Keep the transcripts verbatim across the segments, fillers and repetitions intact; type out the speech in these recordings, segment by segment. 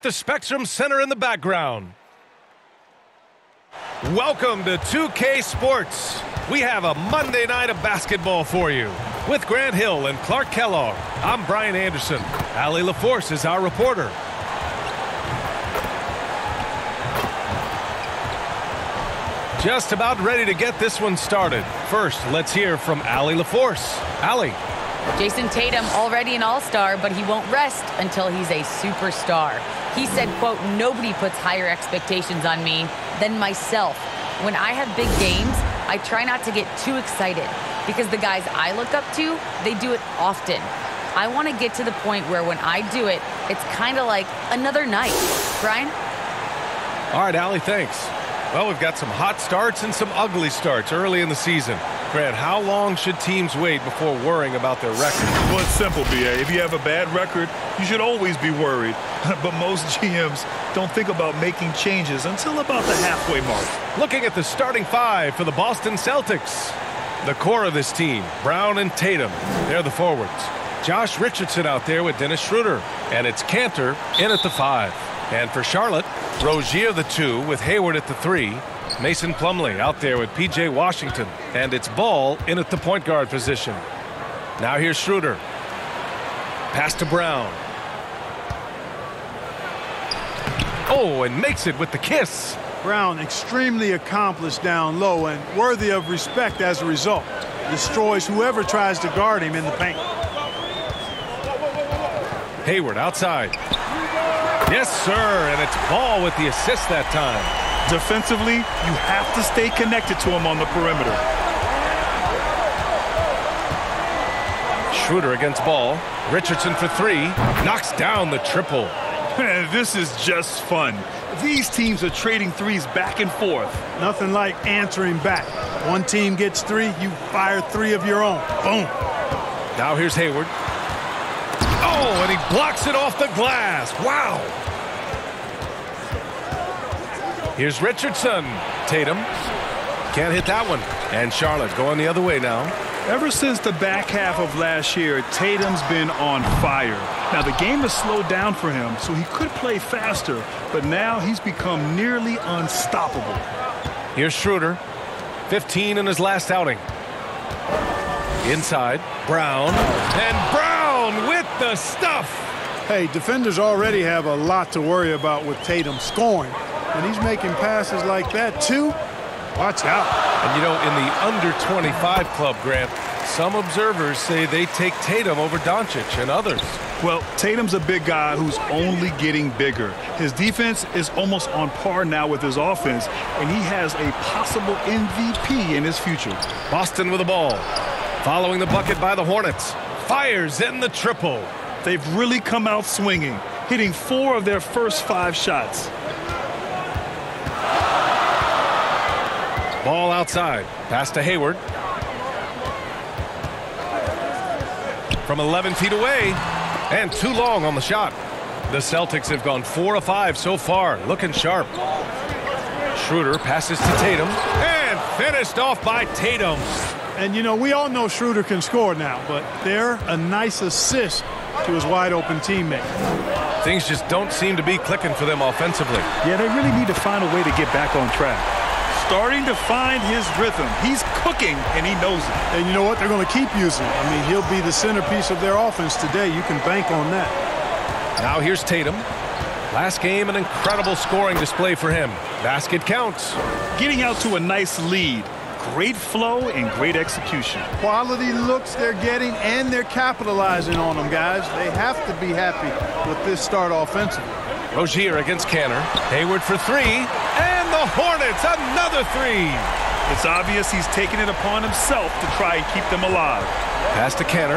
The Spectrum Center in the background. Welcome to two K Sports. We have a Monday night of basketball for you. With Grant Hill and Clark Kellogg, I'm Brian Anderson. Allie LaForce is our reporter. Just about ready to get this one started. First, let's hear from Allie LaForce. Allie. Jason Tatum already an all-star, but he won't rest until he's a superstar. He said, quote, "Nobody puts higher expectations on me than myself. When I have big games, I try not to get too excited because the guys I look up to, they do it often. I want to get to the point where when I do it, it's kind of like another night." Brian? All right, Allie, thanks. Well, we've got some hot starts and some ugly starts early in the season. Grant, how long should teams wait before worrying about their record? Well, it's simple, B A. If you have a bad record, you should always be worried. But most G Ms don't think about making changes until about the halfway mark. Looking at the starting five for the Boston Celtics. The core of this team, Brown and Tatum, they're the forwards. Josh Richardson out there with Dennis Schroeder. And it's Cantor in at the five. And for Charlotte, Rozier the two with Hayward at the three. Mason Plumlee out there with P J Washington. And it's Ball in at the point guard position. Now here's Schroeder. Pass to Brown. Oh, and makes it with the kiss. Brown extremely accomplished down low and worthy of respect as a result. Destroys whoever tries to guard him in the paint. Hayward outside. Yes, sir, and it's Ball with the assist that time. Defensively, you have to stay connected to him on the perimeter. Schroeder against Ball. Richardson for three. Knocks down the triple. Man, this is just fun. These teams are trading threes back and forth. Nothing like answering back. One team gets three, you fire three of your own. Boom. Now here's Hayward. Oh, and he blocks it off the glass. Wow. Here's Richardson. Tatum can't hit that one. And Charlotte going the other way now. Ever since the back half of last year, Tatum's been on fire. Now, the game has slowed down for him, so he could play faster, but now he's become nearly unstoppable. Here's Schroeder. fifteen in his last outing. Inside, Brown. And Brown with the stuff. Hey, defenders already have a lot to worry about with Tatum scoring. When he's making passes like that, too, watch out. And, you know, in the under twenty-five club, Grant, some observers say they take Tatum over Doncic and others. Well, Tatum's a big guy who's only getting bigger. His defense is almost on par now with his offense, and he has a possible M V P in his future. Boston with the ball. Following the bucket by the Hornets. Fires in the triple. They've really come out swinging, hitting four of their first five shots. Ball outside. Pass to Hayward. From eleven feet away. And too long on the shot. The Celtics have gone four of five so far. Looking sharp. Schroeder passes to Tatum. And finished off by Tatum. And, you know, we all know Schroeder can score now, but they're a nice assist to his wide-open teammate. Things just don't seem to be clicking for them offensively. Yeah, they really need to find a way to get back on track. Starting to find his rhythm. He's cooking, and he knows it. And you know what? They're going to keep using him. I mean, he'll be the centerpiece of their offense today. You can bank on that. Now here's Tatum. Last game, an incredible scoring display for him. Basket counts. Getting out to a nice lead. Great flow and great execution. Quality looks they're getting, and they're capitalizing on them, guys. They have to be happy with this start offensively. Rozier against Cantor. Hayward for three. And the Hornets, another three. It's obvious he's taking it upon himself to try and keep them alive. Pass to Cantor.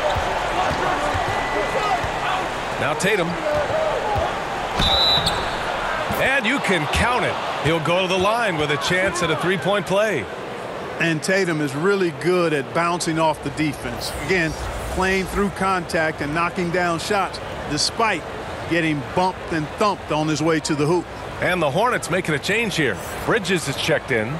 Now Tatum. And you can count it. He'll go to the line with a chance at a three-point play. And Tatum is really good at bouncing off the defense. Again, playing through contact and knocking down shots despite getting bumped and thumped on his way to the hoop. And the Hornets making a change here. Bridges is checked in.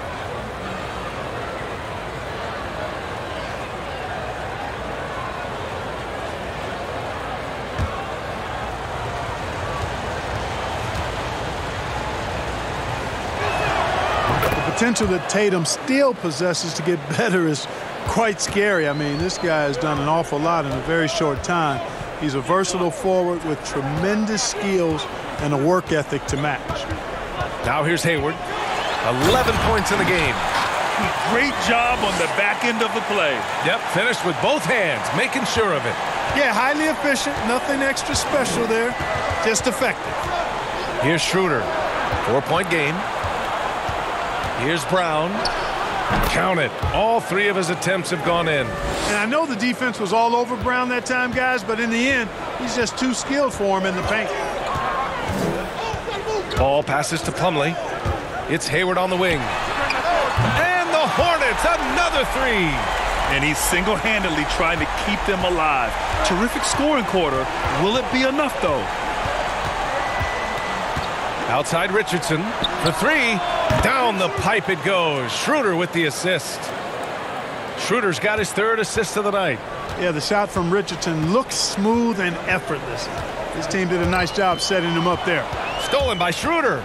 potential that Tatum still possesses to get better is quite scary. I mean, this guy has done an awful lot in a very short time. He's a versatile forward with tremendous skills and a work ethic to match. Now here's Hayward. eleven points in the game. Great job on the back end of the play. Yep, finished with both hands, making sure of it. Yeah, highly efficient. Nothing extra special there. Just effective. Here's Schroeder. Four-point game. Here's Brown. Count it. All three of his attempts have gone in. And I know the defense was all over Brown that time, guys, but in the end, he's just too skilled for him in the paint. Ball passes to Plumlee. It's Hayward on the wing. And the Hornets, another three. And he's single-handedly trying to keep them alive. Terrific scoring quarter. Will it be enough, though? Outside Richardson for three. Down the pipe it goes. Schroeder with the assist. Schroeder's got his third assist of the night. Yeah, the shot from Richardson looks smooth and effortless. His team did a nice job setting him up there. Stolen by Schroeder.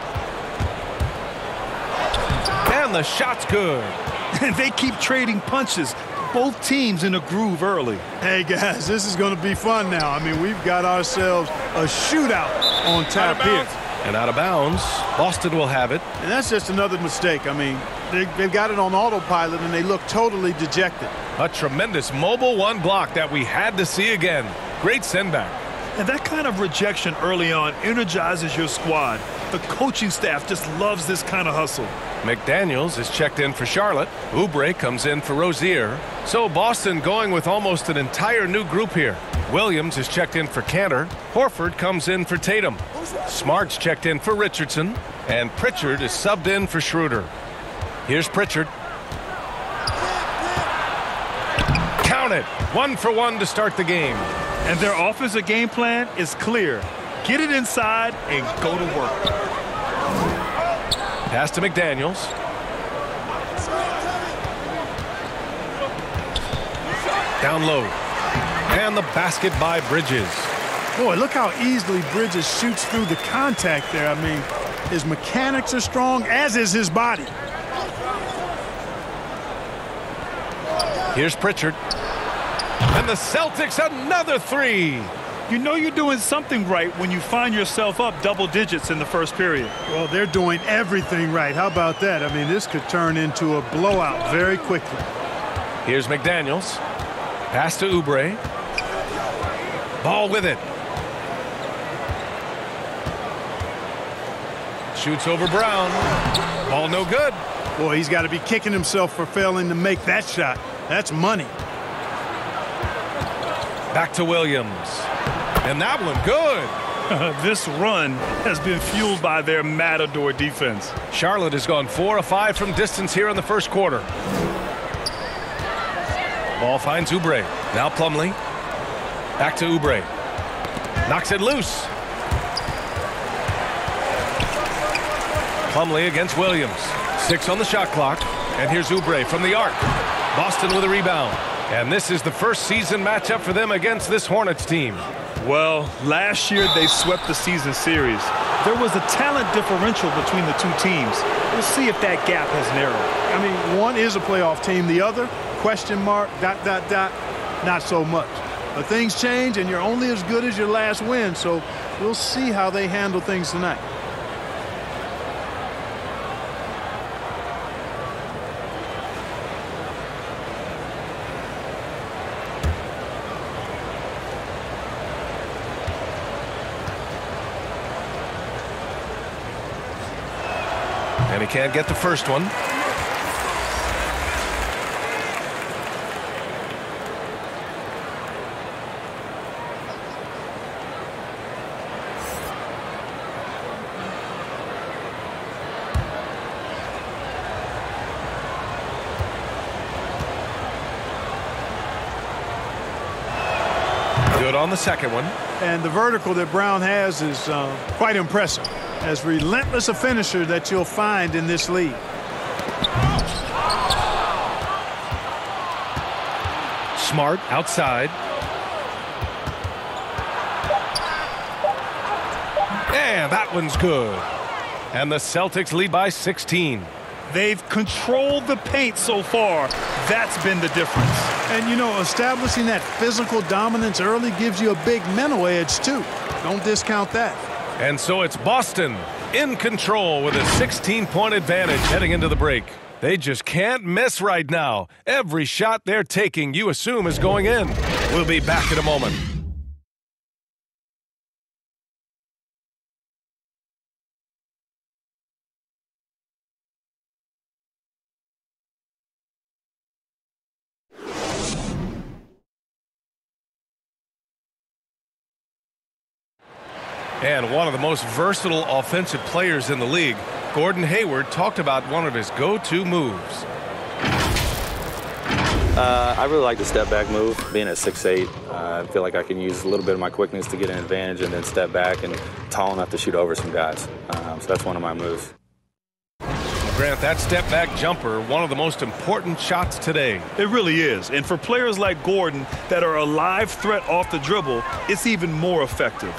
And the shot's good. And they keep trading punches. Both teams in a groove early. Hey, guys, this is going to be fun now. I mean, we've got ourselves a shootout on tap here. And out of bounds, Boston will have it. And that's just another mistake. I mean, they, they've got it on autopilot, and they look totally dejected. A tremendous mobile one block that we had to see again. Great send back. And that kind of rejection early on energizes your squad. The coaching staff just loves this kind of hustle. McDaniels is checked in for Charlotte. Oubre comes in for Rozier. So Boston going with almost an entire new group here. Williams is checked in for Cantor. Horford comes in for Tatum. Smart's checked in for Richardson. And Pritchard is subbed in for Schroeder. Here's Pritchard. Count it. One for one to start the game. And their offensive game plan is clear. Get it inside and go to work. Pass to McDaniels. Down low. And the basket by Bridges. Boy, look how easily Bridges shoots through the contact there. I mean, his mechanics are strong, as is his body. Here's Pritchard. And the Celtics, another three. You know you're doing something right when you find yourself up double digits in the first period. Well, they're doing everything right. How about that? I mean, this could turn into a blowout very quickly. Here's McDaniels. Pass to Oubre. Ball with it. Shoots over Brown. Ball no good. Boy, he's got to be kicking himself for failing to make that shot. That's money. Back to Williams. And that one good. This run has been fueled by their Matador defense. Charlotte has gone four of five from distance here in the first quarter. Ball finds Oubre. Now Plumlee. Back to Oubre. Knocks it loose. Plumlee against Williams. Six on the shot clock. And here's Oubre from the arc. Boston with a rebound. And this is the first season matchup for them against this Hornets team. Well, last year they swept the season series. There was a talent differential between the two teams. We'll see if that gap has narrowed. I mean, one is a playoff team. The other, question mark, dot, dot, dot, not so much. But things change, and you're only as good as your last win. So we'll see how they handle things tonight. And he can't get the first one. Good on the second one. And the vertical that Brown has is uh, quite impressive. As relentless a finisher that you'll find in this league. Smart outside. And that one's good. And the Celtics lead by sixteen. They've controlled the paint so far. That's been the difference. And, you know, establishing that physical dominance early gives you a big mental edge, too. Don't discount that. And so it's Boston in control with a sixteen-point advantage heading into the break. They just can't miss right now. Every shot they're taking, you assume, is going in. We'll be back in a moment. And one of the most versatile offensive players in the league, Gordon Hayward, talked about one of his go-to moves. Uh, I really like the step-back move. Being at six eight, uh, I feel like I can use a little bit of my quickness to get an advantage and then step back and tall enough to shoot over some guys. Um, so that's one of my moves. Grant, that step-back jumper, one of the most important shots today. It really is. And for players like Gordon that are a live threat off the dribble, it's even more effective.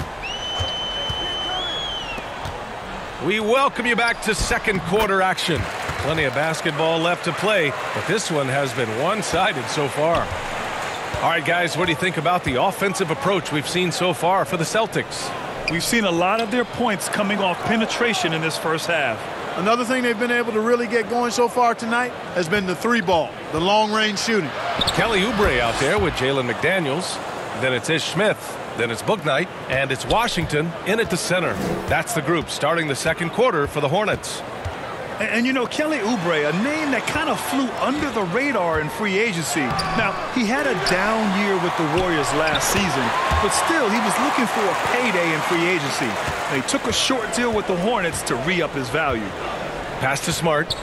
We welcome you back to second quarter action. Plenty of basketball left to play, but this one has been one-sided so far. All right, guys, what do you think about the offensive approach we've seen so far for the Celtics? We've seen a lot of their points coming off penetration in this first half. Another thing they've been able to really get going so far tonight has been the three ball, the long-range shooting. Kelly Oubre out there with Jalen McDaniels. Then it's Ish Smith. Then it's Bouknight, and it's Washington in at the center. That's the group starting the second quarter for the Hornets. And, and you know, Kelly Oubre, a name that kind of flew under the radar in free agency. Now, he had a down year with the Warriors last season, but still, he was looking for a payday in free agency. They took a short deal with the Hornets to re-up his value. Pass to Smart.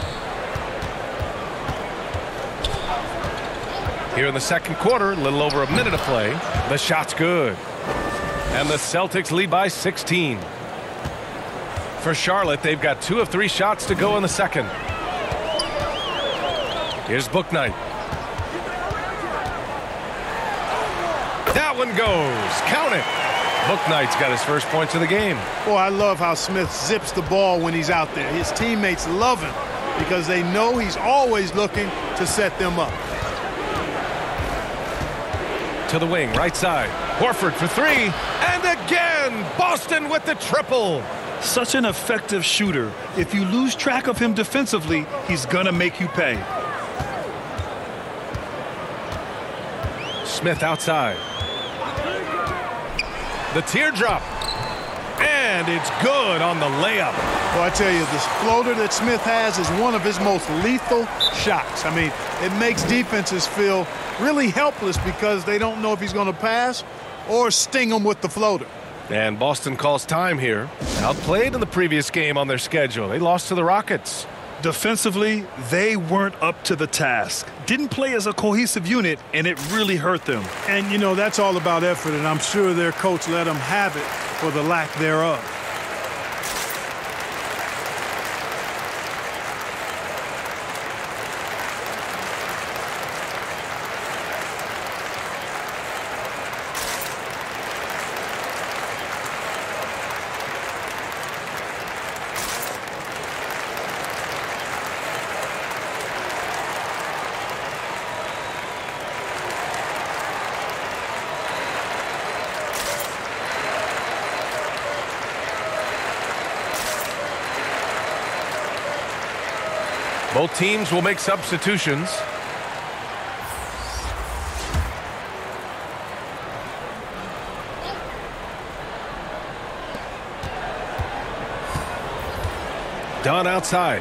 Here in the second quarter, a little over a minute of play. The shot's good. And the Celtics lead by sixteen. For Charlotte, they've got two of three shots to go in the second. Here's Bouknight. That one goes. Count it. Bouknight's got his first points of the game. Boy, I love how Smith zips the ball when he's out there. His teammates love him because they know he's always looking to set them up. To the wing, right side. Horford for three. And again, Boston with the triple. Such an effective shooter. If you lose track of him defensively, he's going to make you pay. Smith outside. The teardrop. And it's good on the layup. Well, I tell you, this floater that Smith has is one of his most lethal shots. I mean, it makes defenses feel really helpless because they don't know if he's going to pass or sting them with the floater. And Boston calls time here. Outplayed in the previous game on their schedule. They lost to the Rockets. Defensively, they weren't up to the task. Didn't play as a cohesive unit, and it really hurt them. And, you know, that's all about effort, and I'm sure their coach let them have it for the lack thereof. Both teams will make substitutions. Dunn outside.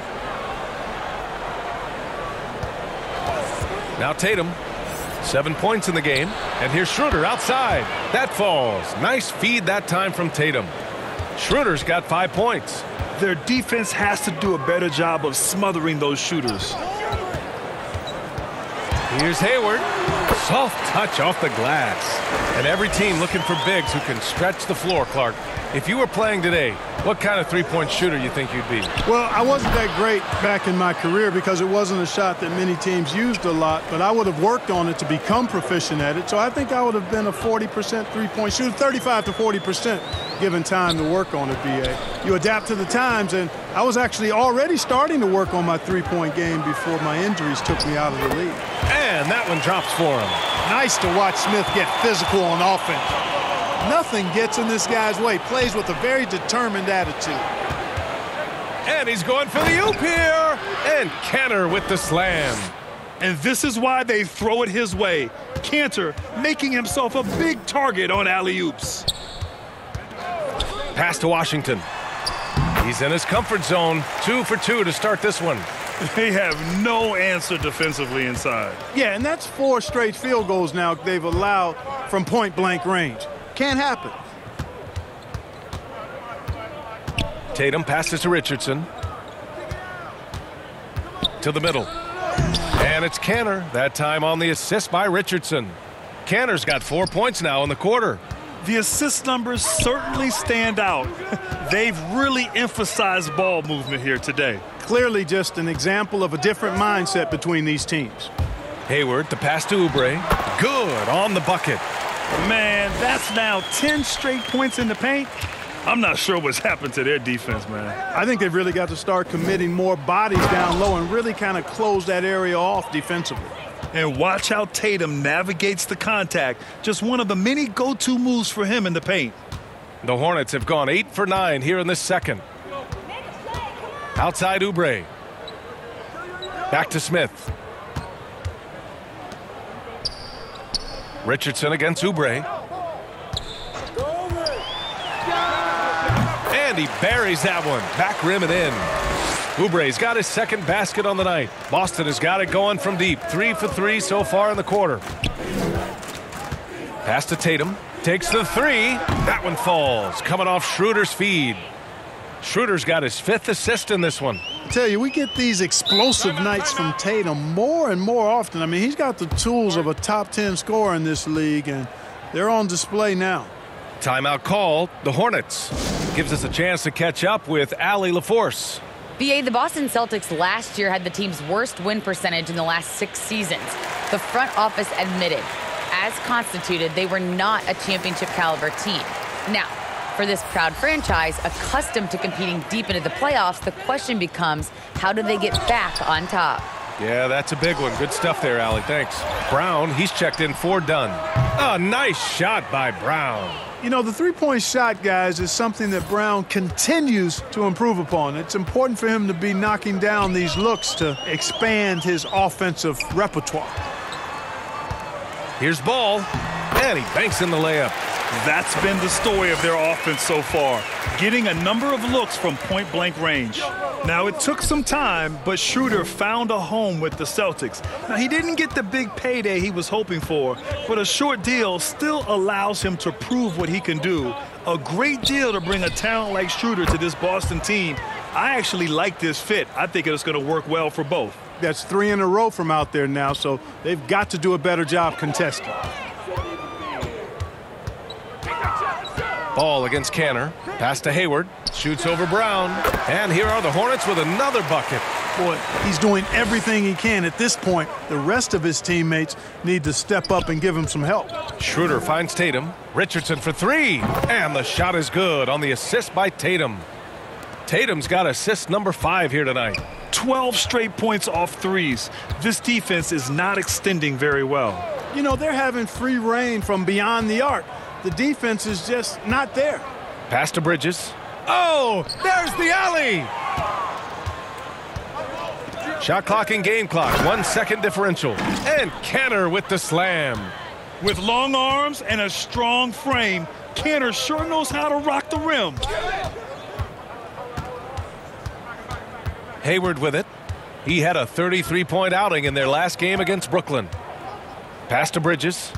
Now Tatum. Seven points in the game. And here's Schroeder outside. That falls. Nice feed that time from Tatum. Schroeder's got five points. Their defense has to do a better job of smothering those shooters. Here's Hayward. Soft touch off the glass. And every team looking for bigs who can stretch the floor, Clark. If you were playing today, what kind of three-point shooter you think you'd be? Well, I wasn't that great back in my career because it wasn't a shot that many teams used a lot, but I would have worked on it to become proficient at it. So I think I would have been a forty percent three-point shooter, thirty-five to forty percent given time to work on it, B A. You adapt to the times, and I was actually already starting to work on my three-point game before my injuries took me out of the league. And that one drops for him. Nice to watch Smith get physical on offense. Nothing gets in this guy's way. Plays with a very determined attitude. And he's going for the oop here. And Kanter with the slam. And this is why they throw it his way. Kanter making himself a big target on alley-oops. Pass to Washington. He's in his comfort zone. Two for two to start this one. They have no answer defensively inside. Yeah, and that's four straight field goals now they've allowed from point-blank range. Can't happen. Tatum passes to Richardson. To the middle. And it's Kanter. That time on the assist by Richardson. Kanter's got four points now in the quarter. The assist numbers certainly stand out. They've really emphasized ball movement here today. Clearly just an example of a different mindset between these teams. Hayward, the pass to Oubre. Good on the bucket. Man, that's now ten straight points in the paint. I'm not sure what's happened to their defense, man. I think they've really got to start committing more bodies down low and really kind of close that area off defensively. And watch how Tatum navigates the contact. Just one of the many go-to moves for him in the paint. The Hornets have gone eight for nine here in this second. Outside Oubre. Back to Smith. Richardson against Oubre. And he buries that one. Back rim and in. Oubre's got his second basket on the night. Boston has got it going from deep. Three for three so far in the quarter. Pass to Tatum. Takes the three. That one falls. Coming off Schroeder's feed. Schroeder's got his fifth assist in this one. I tell you, we get these explosive nights from Tatum more and more often. I mean, he's got the tools of a top ten scorer in this league, and they're on display now. Timeout call. The Hornets. Gives us a chance to catch up with Allie LaForce. B A, the Boston Celtics last year had the team's worst win percentage in the last six seasons. The front office admitted, as constituted, they were not a championship caliber team. Now, for this proud franchise, accustomed to competing deep into the playoffs, the question becomes, how do they get back on top? Yeah, that's a big one. Good stuff there, Allie. Thanks. Brown, he's checked in for done. A nice shot by Brown. You know, the three-point shot, guys, is something that Brown continues to improve upon. It's important for him to be knocking down these looks to expand his offensive repertoire. Here's Ball, and he banks in the layup. That's been the story of their offense so far, getting a number of looks from point-blank range. Now, it took some time, but Schroeder found a home with the Celtics. Now, he didn't get the big payday he was hoping for, but a short deal still allows him to prove what he can do. A great deal to bring a talent like Schroeder to this Boston team. I actually like this fit. I think it's going to work well for both. That's three in a row from out there now, so they've got to do a better job contesting. Ball against Kanter. Pass to Hayward. Shoots over Brown. And here are the Hornets with another bucket. Boy, he's doing everything he can at this point. The rest of his teammates need to step up and give him some help. Schroeder finds Tatum. Richardson for three. And the shot is good on the assist by Tatum. Tatum's got assist number five here tonight. twelve straight points off threes. This defense is not extending very well. You know, they're having free reign from beyond the arc. The defense is just not there. Pass to Bridges. Oh, there's the alley. Shot clock and game clock. One second differential. And Kanter with the slam. With long arms and a strong frame, Kanter sure knows how to rock the rim. Hayward with it. He had a thirty-three point outing in their last game against Brooklyn. Pass to Bridges.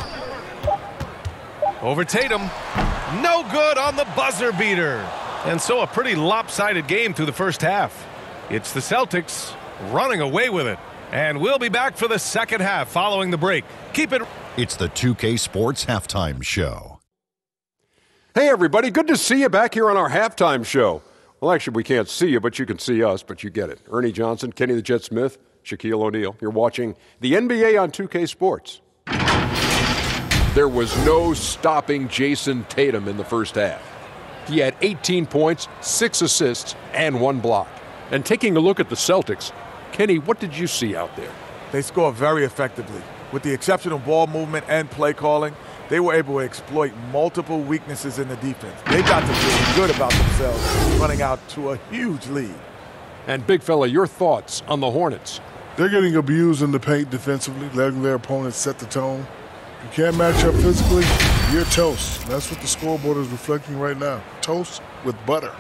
Over Tatum. No good on the buzzer beater. And so a pretty lopsided game through the first half. It's the Celtics running away with it. And we'll be back for the second half following the break. Keep it... It's the two K Sports Halftime Show. Hey, everybody. Good to see you back here on our halftime show. Well, actually, we can't see you, but you can see us, but you get it. Ernie Johnson, Kenny the Jet Smith, Shaquille O'Neal. You're watching the N B A on two K Sports. There was no stopping Jason Tatum in the first half. He had eighteen points, six assists, and one block. And taking a look at the Celtics, Kenny, what did you see out there? They scored very effectively. With the exceptional ball movement and play calling, they were able to exploit multiple weaknesses in the defense. They got to feel good about themselves running out to a huge lead. And big fella, your thoughts on the Hornets? They're getting abused in the paint defensively, letting their opponents set the tone. You can't match up physically, you're toast. That's what the scoreboard is reflecting right now. Toast with butter.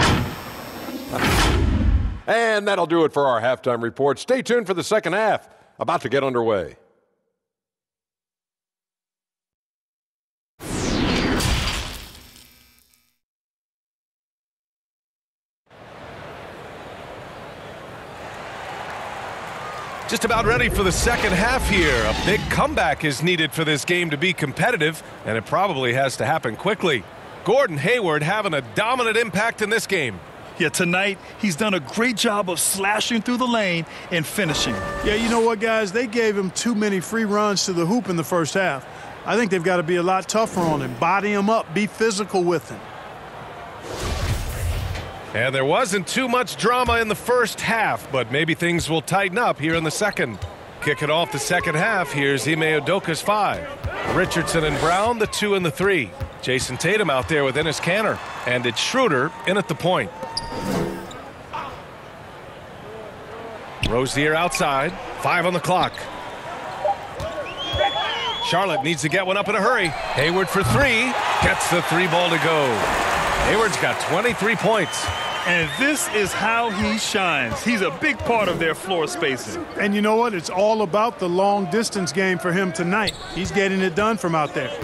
And that'll do it for our halftime report. Stay tuned for the second half, about to get underway. Just about ready for the second half here. A big comeback is needed for this game to be competitive, and it probably has to happen quickly. Gordon Hayward having a dominant impact in this game. Yeah, tonight he's done a great job of slashing through the lane and finishing. Yeah, you know what, guys? They gave him too many free runs to the hoop in the first half. I think they've got to be a lot tougher on him. Body him up. Be physical with him. And there wasn't too much drama in the first half, but maybe things will tighten up here in the second. Kicking off the second half, here's Ime Udoka's five. Richardson and Brown, the two and the three. Jason Tatum out there with Enes Kanter. And it's Schroeder in at the point. Rozier outside. Five on the clock. Charlotte needs to get one up in a hurry. Hayward for three. Gets the three ball to go. Hayward's got twenty-three points. And this is how he shines. He's a big part of their floor spacing. And you know what? It's all about the long distance game for him tonight. He's getting it done from out there.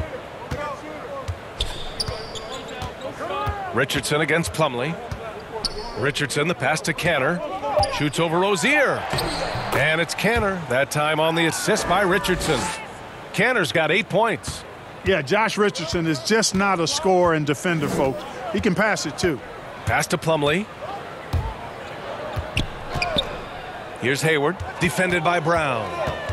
Richardson against Plumlee. Richardson, the pass to Kanter. Shoots over Rozier. And it's Kanter, that time on the assist by Richardson. Kanter's got eight points. Yeah, Josh Richardson is just not a scorer and defender, folks. He can pass it, too. Pass to Plumlee. Here's Hayward, defended by Brown.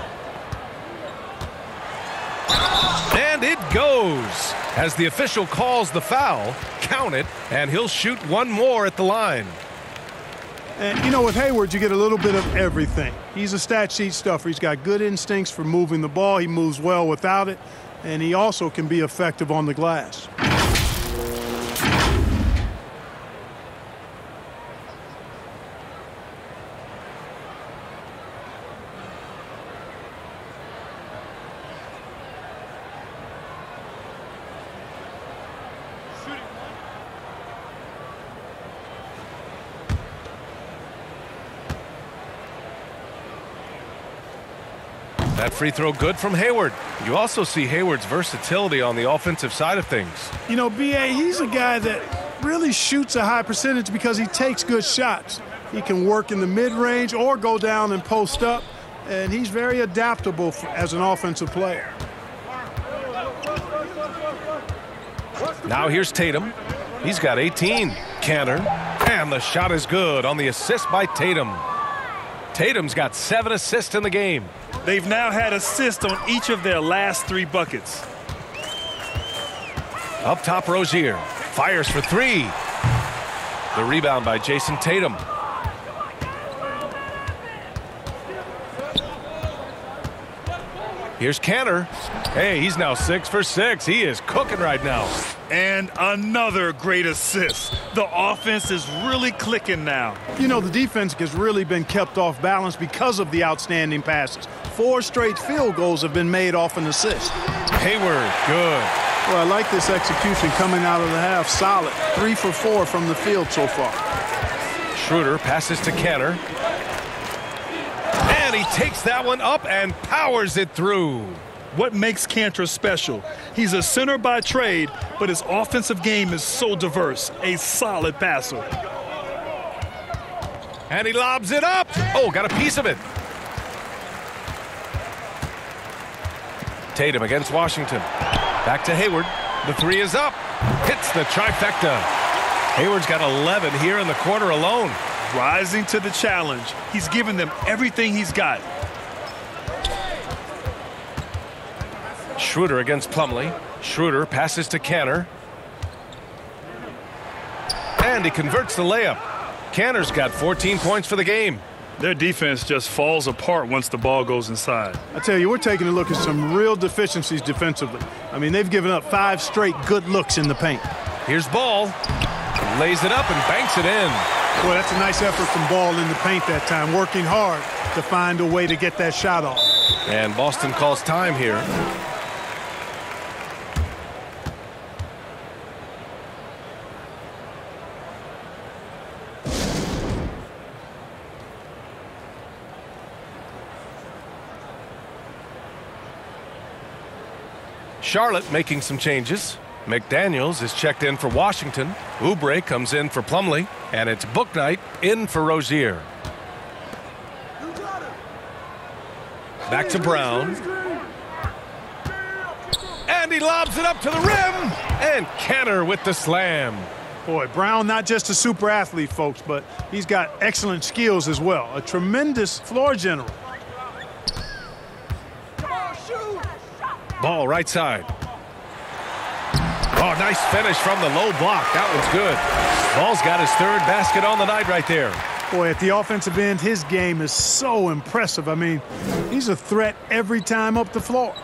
And it goes. As the official calls the foul, count it, and he'll shoot one more at the line. And, you know, with Hayward, you get a little bit of everything. He's a stat sheet stuffer. He's got good instincts for moving the ball. He moves well without it, and he also can be effective on the glass. That free throw good from Hayward. You also see Hayward's versatility on the offensive side of things. You know, B A, he's a guy that really shoots a high percentage because he takes good shots. He can work in the mid-range or go down and post up, and he's very adaptable as an offensive player. Now here's Tatum. He's got eighteen. Kanter. And the shot is good on the assist by Tatum. Tatum's got seven assists in the game. They've now had assists on each of their last three buckets. Up top, Rozier. Fires for three. The rebound by Jason Tatum. Here's Kanter. Hey, he's now six for six. He is cooking right now. And another great assist. The offense is really clicking now. You know, the defense has really been kept off balance because of the outstanding passes. Four straight field goals have been made off an assist. Hayward, good. Well, I like this execution coming out of the half. Solid. Three for four from the field so far. Schroeder passes to Kanter. And he takes that one up and powers it through. What makes Kanter special? He's a center by trade, but his offensive game is so diverse. A solid passer. And he lobs it up. Oh, got a piece of it. Tatum against Washington. Back to Hayward. The three is up. Hits the trifecta. Hayward's got eleven here in the quarter alone. Rising to the challenge. He's given them everything he's got. Schroeder against Plumlee. Schroeder passes to Kanter. And he converts the layup. Kanter's got fourteen points for the game. Their defense just falls apart once the ball goes inside. I tell you, we're taking a look at some real deficiencies defensively. I mean, they've given up five straight good looks in the paint. Here's Ball. Lays it up and banks it in. Boy, that's a nice effort from Ball in the paint that time, working hard to find a way to get that shot off. And Boston calls time here. Charlotte making some changes. McDaniels is checked in for Washington. Oubre comes in for Plumlee. And it's Bouknight in for Rozier. Back to Brown. And he lobs it up to the rim. And Kanter with the slam. Boy, Brown not just a super athlete, folks, but he's got excellent skills as well. A tremendous floor general. Ball right side. Oh, nice finish from the low block. That one's good. Ball's got his third basket on the night right there. Boy, at the offensive end, his game is so impressive. I mean, he's a threat every time up the floor.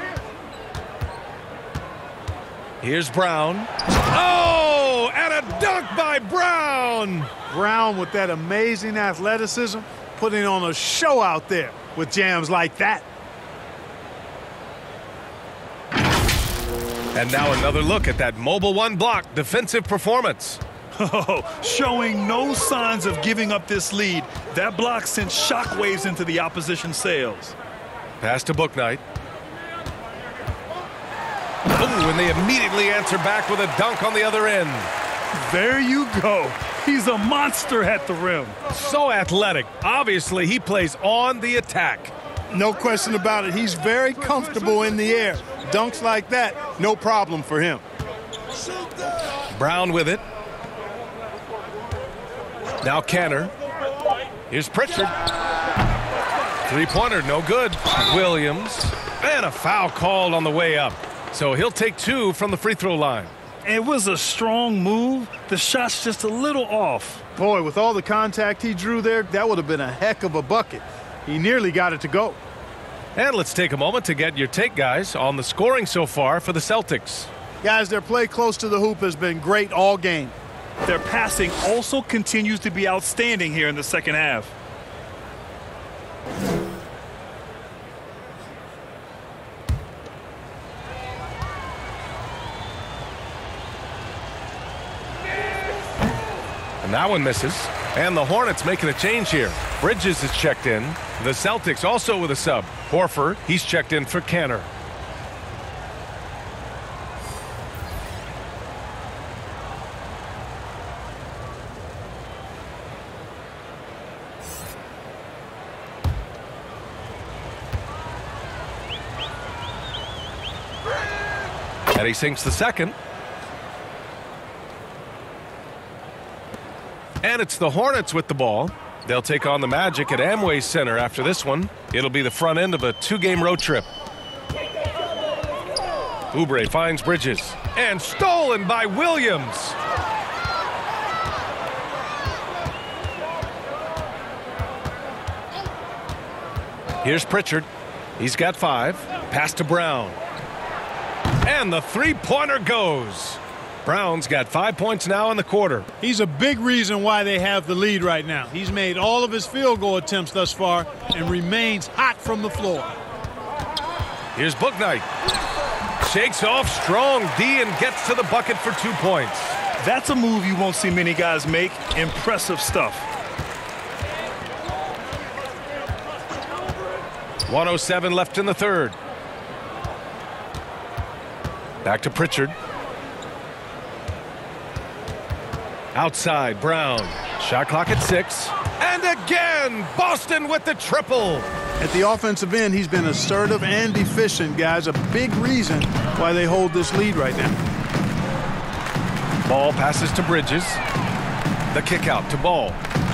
Here's Brown. Oh, and a dunk by Brown. Brown with that amazing athleticism, putting on a show out there with jams like that. And now another look at that mobile one block defensive performance. Oh, showing no signs of giving up this lead. That block sent shockwaves into the opposition sails. Pass to Bouknight. Ooh, and they immediately answer back with a dunk on the other end. There you go. He's a monster at the rim. So athletic. Obviously, he plays on the attack. No question about it. He's very comfortable in the air. Dunks like that, no problem for him. Brown with it. Now Kanter. Here's Pritchard. Three-pointer, no good. Williams. And a foul called on the way up. So he'll take two from the free throw line. It was a strong move. The shot's just a little off. Boy, with all the contact he drew there, that would have been a heck of a bucket. He nearly got it to go. And let's take a moment to get your take, guys, on the scoring so far for the Celtics. Guys, their play close to the hoop has been great all game. Their passing also continues to be outstanding here in the second half. And that one misses. And the Hornets making a change here. Bridges is checked in. The Celtics also with a sub. Horford, he's checked in for Kanter. And he sinks the second. And it's the Hornets with the ball. They'll take on the Magic at Amway Center after this one. It'll be the front end of a two-game road trip. Oubre finds Bridges. And stolen by Williams. Here's Pritchard. He's got five. Pass to Brown. And the three-pointer goes. Brown's got five points now in the quarter. He's a big reason why they have the lead right now. He's made all of his field goal attempts thus far and remains hot from the floor. Here's Bouknight. Shakes off strong D and gets to the bucket for two points. That's a move you won't see many guys make. Impressive stuff. one oh seven left in the third. Back to Pritchard. Outside, Brown. Shot clock at six. And again, Boston with the triple. At the offensive end, he's been assertive and efficient, guys. A big reason why they hold this lead right now. Ball passes to Bridges. The kick out to Ball.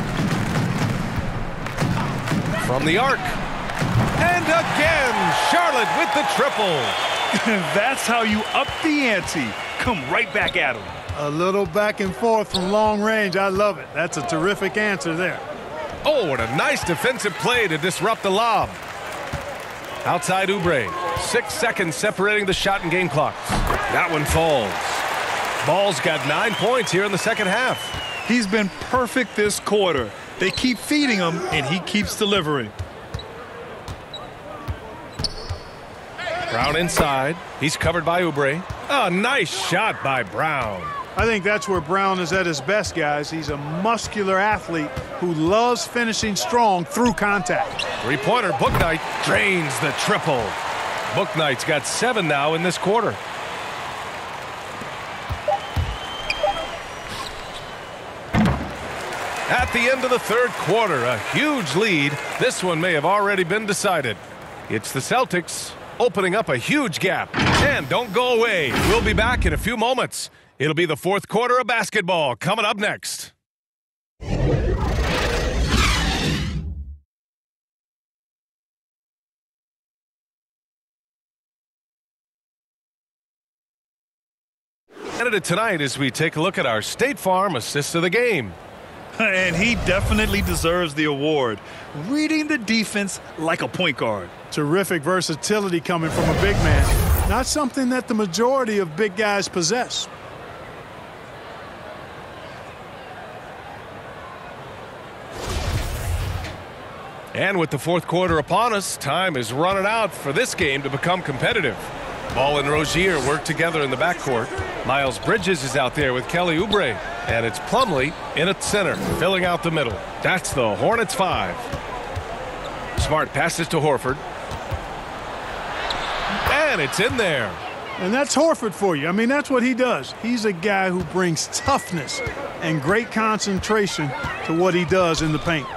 From the arc. And again, Charlotte with the triple. That's how you up the ante. Come right back at him. A little back and forth from long range. I love it. That's a terrific answer there. Oh, what a nice defensive play to disrupt the lob. Outside Oubre. Six seconds separating the shot and game clocks. That one falls. Ball's got nine points here in the second half. He's been perfect this quarter. They keep feeding him, and he keeps delivering. Brown inside. He's covered by Oubre. A nice shot by Brown. I think that's where Brown is at his best, guys. He's a muscular athlete who loves finishing strong through contact. Three-pointer, Bouknight drains the triple. Bouknight's got seven now in this quarter. At the end of the third quarter, a huge lead. This one may have already been decided. It's the Celtics opening up a huge gap. And don't go away. We'll be back in a few moments. It'll be the fourth quarter of basketball coming up next. And tonight as we take a look at our State Farm assist of the game. And he definitely deserves the award. Reading the defense like a point guard. Terrific versatility coming from a big man. Not something that the majority of big guys possess. And with the fourth quarter upon us, time is running out for this game to become competitive. Ball and Rozier work together in the backcourt. Miles Bridges is out there with Kelly Oubre. And it's Plumlee in at center, filling out the middle. That's the Hornets five. Smart passes to Horford. And it's in there. And that's Horford for you. I mean, that's what he does. He's a guy who brings toughness and great concentration to what he does in the paint.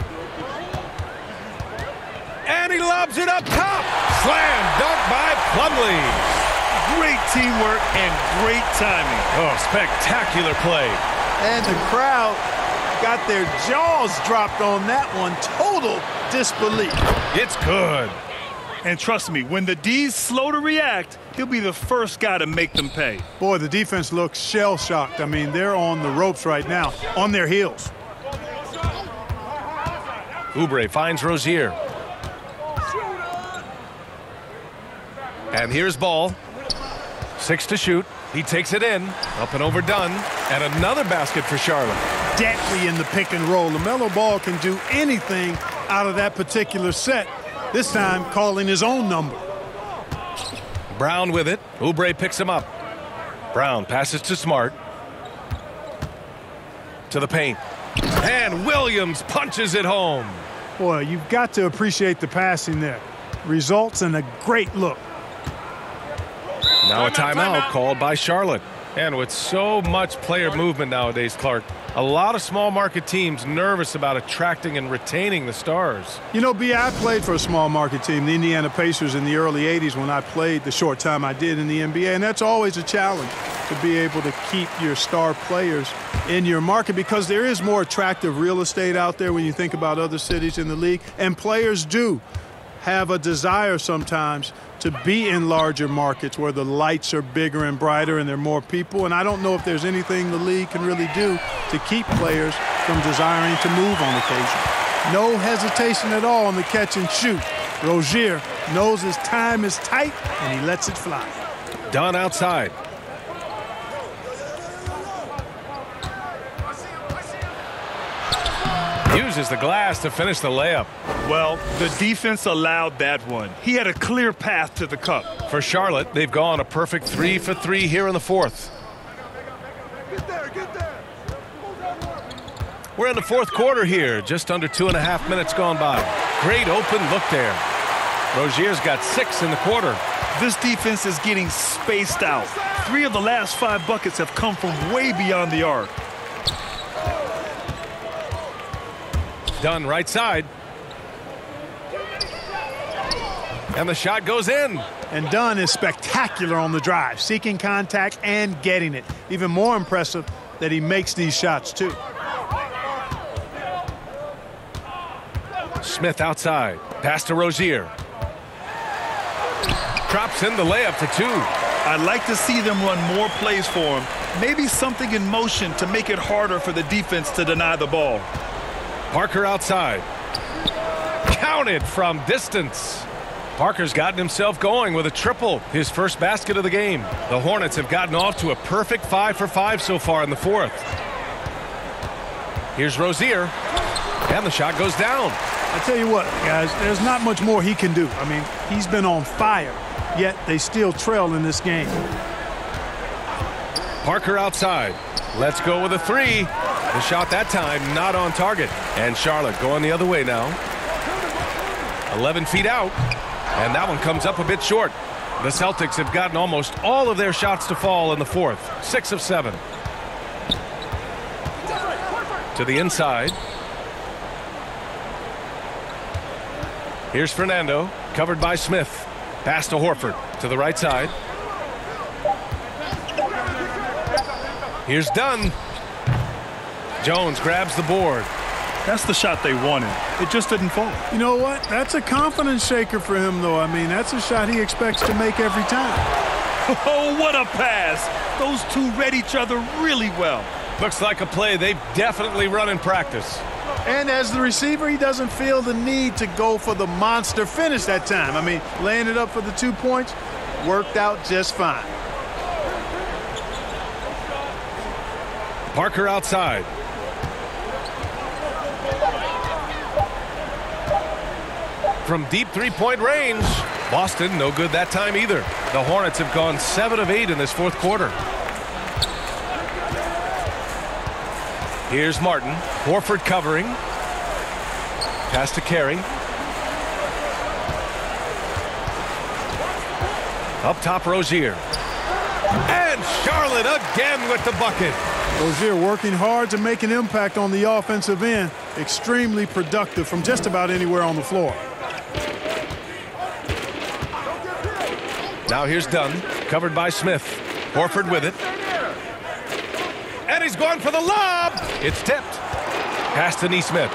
And he lobs it up top. Slam dunk by Plumlee. Great teamwork and great timing. Oh, spectacular play. And the crowd got their jaws dropped on that one. Total disbelief. It's good. And trust me, when the D's slow to react, he'll be the first guy to make them pay. Boy, the defense looks shell-shocked. I mean, they're on the ropes right now, on their heels. Oubre finds Rozier. And here's Ball. Six to shoot. He takes it in. Up and overdone. And another basket for Charlotte. Deadly in the pick and roll. LaMelo Ball can do anything out of that particular set. This time calling his own number. Brown with it. Oubre picks him up. Brown passes to Smart. To the paint. And Williams punches it home. Boy, you've got to appreciate the passing there. Results in a great look. Now a timeout called by Charlotte. And with so much player movement nowadays, Clark, a lot of small market teams nervous about attracting and retaining the stars. You know, B, I played for a small market team, the Indiana Pacers, in the early eighties when I played the short time I did in the N B A. And that's always a challenge, to be able to keep your star players in your market, because there is more attractive real estate out there when you think about other cities in the league. And players do have a desire sometimes to be in larger markets where the lights are bigger and brighter and there are more people. And I don't know if there's anything the league can really do to keep players from desiring to move on occasion. No hesitation at all on the catch and shoot. Rozier knows his time is tight and he lets it fly. Done outside. Uses the glass to finish the layup. Well, the defense allowed that one. He had a clear path to the cup. For Charlotte, they've gone a perfect three for three here in the fourth. Get there, get there. We're in the fourth quarter here, just under two and a half minutes gone by. Great open look there. Rozier's got six in the quarter. This defense is getting spaced out. Three of the last five buckets have come from way beyond the arc. Dunn right side. And the shot goes in. And Dunn is spectacular on the drive, seeking contact and getting it. Even more impressive that he makes these shots, too. Smith outside. Pass to Rozier. Drops in the layup for two. I'd like to see them run more plays for him. Maybe something in motion to make it harder for the defense to deny the ball. Parker outside. Counted from distance. Parker's gotten himself going with a triple, his first basket of the game. The Hornets have gotten off to a perfect five for five so far in the fourth. Here's Rozier, and the shot goes down. I tell you what, guys, there's not much more he can do. I mean, he's been on fire, yet they still trail in this game. Parker outside. Let's go with a three. The shot that time not on target. And Charlotte going the other way now. eleven feet out. And that one comes up a bit short. The Celtics have gotten almost all of their shots to fall in the fourth. Six of seven. To the inside. Here's Fernando, covered by Smith. Pass to Horford to the right side. Here's Dunn. Jones grabs the board. That's the shot they wanted. It just didn't fall. You know what? That's a confidence shaker for him, though. I mean, that's a shot he expects to make every time. Oh, what a pass. Those two read each other really well. Looks like a play they've definitely run in practice. And as the receiver, he doesn't feel the need to go for the monster finish that time. I mean, laying it up for the two points worked out just fine. Parker outside. From deep three-point range. Boston no good that time either. The Hornets have gone seven of eight in this fourth quarter. Here's Martin. Horford covering. Pass to Carey. Up top, Rozier. And Charlotte again with the bucket. Rozier working hard to make an impact on the offensive end. Extremely productive from just about anywhere on the floor. Now here's Dunn, covered by Smith. Horford with it. And he's going for the lob. It's tipped. Pass to Nesmith.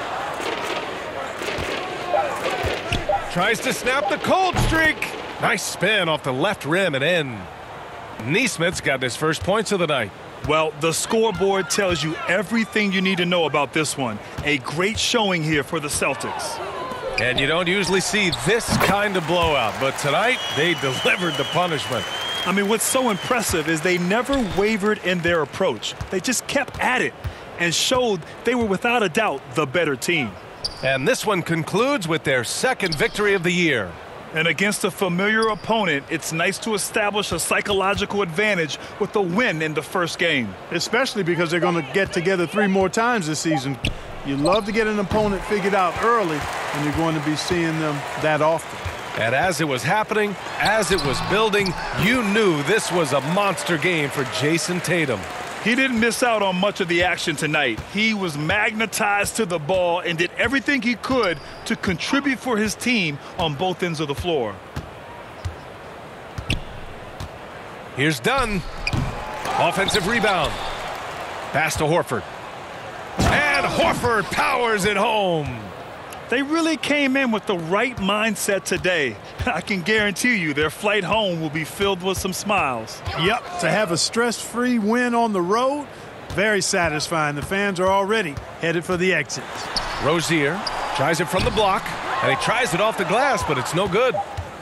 Tries to snap the cold streak. Nice spin off the left rim and in. Nesmith's got his first points of the night. Well, the scoreboard tells you everything you need to know about this one. A great showing here for the Celtics. And you don't usually see this kind of blowout, but tonight they delivered the punishment. I mean, what's so impressive is they never wavered in their approach. They just kept at it and showed they were without a doubt the better team. And this one concludes with their second victory of the year. And against a familiar opponent, it's nice to establish a psychological advantage with a win in the first game. Especially because they're going to get together three more times this season. You love to get an opponent figured out early, and you're going to be seeing them that often. And as it was happening, as it was building, you knew this was a monster game for Jason Tatum. He didn't miss out on much of the action tonight. He was magnetized to the ball and did everything he could to contribute for his team on both ends of the floor. Here's Dunn. Offensive rebound. Pass to Horford. And Horford powers it home. They really came in with the right mindset today. I can guarantee you their flight home will be filled with some smiles. Yep, to have a stress-free win on the road, very satisfying. The fans are already headed for the exits. Rozier tries it from the block, and he tries it off the glass, but it's no good.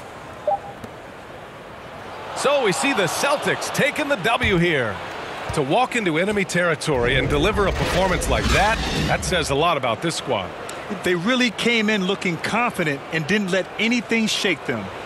So we see the Celtics taking the W here. To walk into enemy territory and deliver a performance like that, that says a lot about this squad. They really came in looking confident and didn't let anything shake them.